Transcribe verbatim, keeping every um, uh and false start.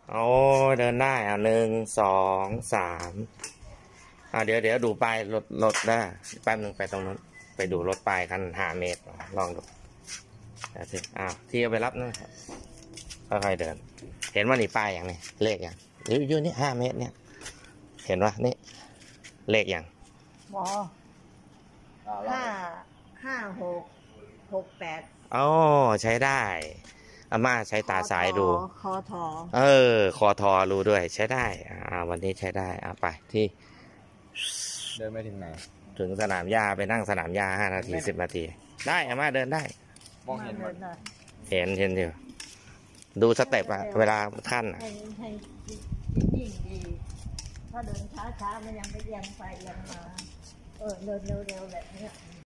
โอ้เดินได้อ่ะหนึ่งสองสามอ่าเดี๋ยวเดี๋ยวดูป้ายรถรถได้แป๊บหนึ่งไปตรงนู้นไปดูรถป้ายกันห้าเมตรลองดูอ้าวที่เอาไปรับนะครับค่อยๆเดินเห็นว่านี่ป้ายอย่างนี้เลขอย่างอยู่อยู่นี่ห้าเมตรเนี่ยเห็นว่านี่เลขอย่างหมอห้าห้าหกหกแปดอ๋อใช้ได้อาม่าใช้ตาซ้ายดูคอทอเออคอทอรู้ด้วยใช้ได้อ่าวันนี้ใช้ได้อ่าไปที่เดินไปถึงไหนถึงสนามหญ้าไปนั่งสนามหญ้าห้านาทีสิบนาทีได้อาม่าเดินได้มองเห็นหมดเห็นเห็นอยู่ดูสเต็ปอะเวลาขั้นอะให้ให้ยิ่งดีถ้าเดินช้าๆมันยังไปยังไปยังมาเออเดินเร็วๆแบบนี้